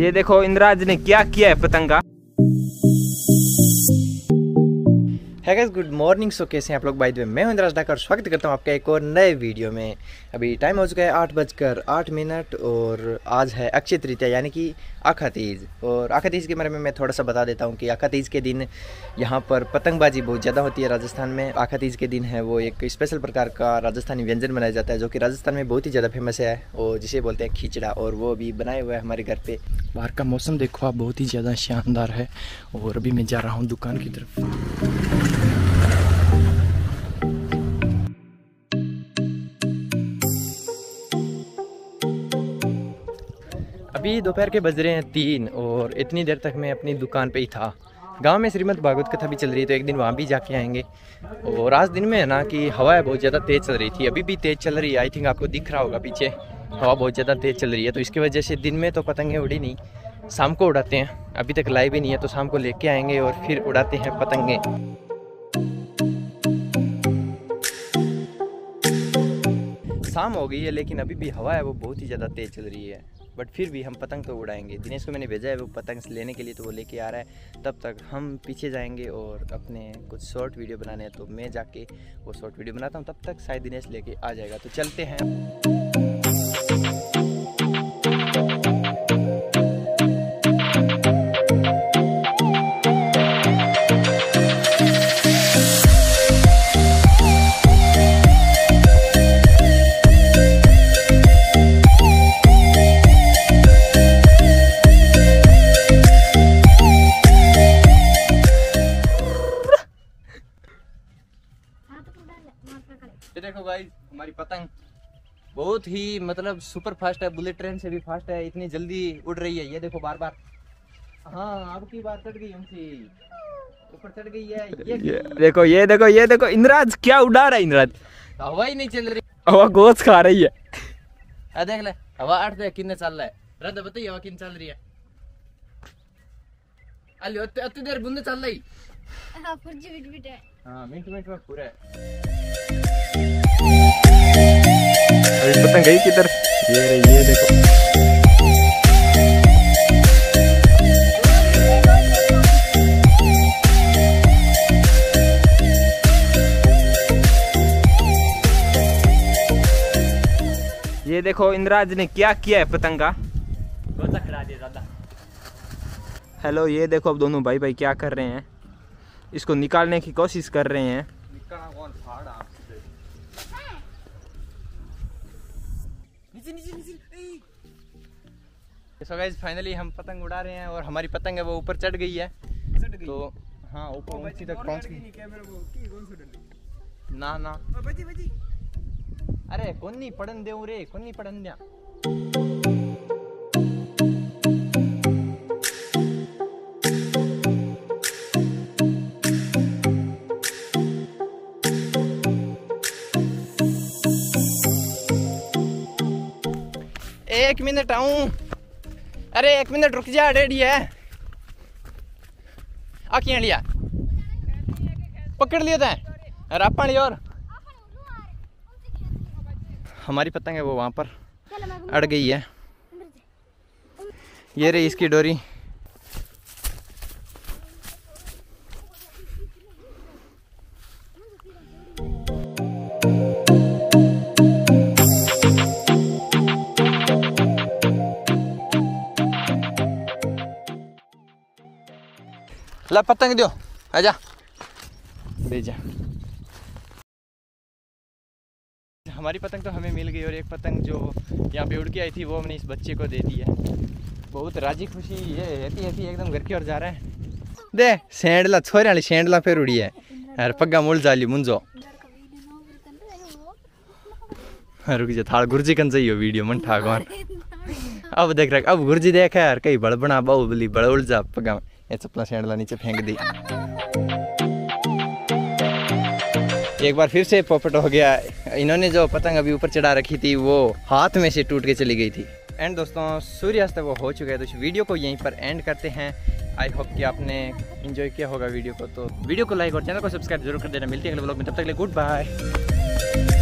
ये देखो इंद्राज ने क्या किया है पतंगा। है गाइस, गुड मॉर्निंग। सो कैसे हैं आप लोग? बाय द वे मैं हूं इंद्राज ढाका और स्वागत करता हूं आपका एक और नए वीडियो में। अभी टाइम हो चुका है 8:08 और आज है अक्षय तृतीया यानी कि आखा तीज। और आखा तीज के बारे में मैं थोड़ा सा बता देता हूं कि आखा तीज के दिन यहां पर पतंगबाजी बहुत ज़्यादा होती है राजस्थान में। आखा तीज के दिन है वो एक स्पेशल प्रकार का राजस्थानी व्यंजन बनाया जाता है जो कि राजस्थान में बहुत ही ज़्यादा फेमस है और जिसे बोलते हैं खिचड़ा। और वो अभी बनाए हुए है हमारे घर पे। बाहर का मौसम देखो आप, बहुत ही ज़्यादा शानदार है। और अभी मैं जा रहा हूँ दुकान की तरफ। अभी दोपहर के बज रहे हैं 3 और इतनी देर तक मैं अपनी दुकान पे ही था। गांव में श्रीमद् भागवत कथा भी चल रही है तो एक दिन वहाँ भी जाके आएंगे। और आज दिन में है ना कि हवा बहुत ज़्यादा तेज़ चल रही थी, अभी भी तेज़ चल रही है। आई थिंक आपको दिख रहा होगा पीछे हवा बहुत ज़्यादा तेज़ चल रही है, तो इसकी वजह से दिन में तो पतंगें उड़ी नहीं, शाम को उड़ाते हैं। अभी तक लाइव ही नहीं है तो शाम को लेके आएंगे और फिर उड़ाते हैं पतंगें। शाम हो गई है लेकिन अभी भी हवा है वो बहुत ही ज़्यादा तेज़ चल रही है, बट फिर भी हम पतंग तो उड़ाएंगे। दिनेश को मैंने भेजा है वो पतंग लेने के लिए, तो वो लेके आ रहा है। तब तक हम पीछे जाएंगे और अपने कुछ शॉर्ट वीडियो बनाने हैं, तो मैं जाके वो शॉर्ट वीडियो बनाता हूँ। तब तक शायद दिनेश लेके आ जाएगा, तो चलते हैं। देखो भाई हमारी पतंग बहुत ही मतलब सुपर फास्ट है, बुलेट ट्रेन से भी फास्ट है, इतनी जल्दी उड़ रही है। ये देखो बार बार, हाँ अब की बार चढ़ गई, हमसे ऊपर चढ़ गई है। ये देखो इंद्राज क्या उड़ा रहा है। इंद्राज हवा ही नहीं चल रही, हवा गोश्त खा रही है। देख ले हवा 8 कितने चल रहा है। रद्द बताइए हवा कितने चल रही है। अति देर बूंदे चल रही। हाँ मिनट में पूरा है। पतंग गई किधर? ये देखो ये देखो इंद्राज ने क्या किया है पतंगा। खड़ा दिया ज़्यादा। हेलो, ये देखो अब दोनों भाई भाई क्या कर रहे हैं, इसको निकालने की कोशिश कर रहे हैं। सो गाइस फाइनली हम पतंग उड़ा रहे हैं और हमारी पतंग है वो ऊपर चढ़ गई है। तो हाँ ऊपर ऊंची तक पहुंच गई। ना ना अरे कौन नहीं पड़न दे रे, कौन नहीं पड़न दिया। एक मिनट आऊं। अरे एक मिनट रुक जा, रेडी है। आखियां लिया पकड़ लिया था रापा ली। और हमारी पतंग है वो वहां पर अड़ गई है। ये रही इसकी डोरी। ला पतंग दो, आजा ले जा। हमारी पतंग तो हमें मिल गई और एक पतंग जो यहाँ पे उड़ के आई थी वो हमने इस बच्चे को दे दी है। बहुत राजी खुशी ये हैती एकदम घर की ओर जा रहा है। दे सैंडला छोरे वाली सैंडला फिर उड़ी है यार, पग्गा मुल जाली मुंजो। रुक जा, थाल गुरुजी कन चाहिए वीडियो मन ठाकवान। अब देख रहा, अब गुरुजी देखा यार कहीं बड़बड़ा बाहुबली बड़ा उड़ जा पग्गा। ये चप्पला सैंडला नीचे फेंक दी। एक बार फिर से पॉपट हो गया। इन्होंने जो पतंग अभी ऊपर चढ़ा रखी थी वो हाथ में से टूट के चली गई थी। एंड दोस्तों सूर्यास्त वो हो चुका है, तो इस वीडियो को यहीं पर एंड करते हैं। आई होप कि आपने एंजॉय किया होगा वीडियो को। तो वीडियो को लाइक और चैनल को सब्सक्राइब जरूर कर देना। मिलते हैं अगले व्लॉग में, तब तक के लिए गुड बाय।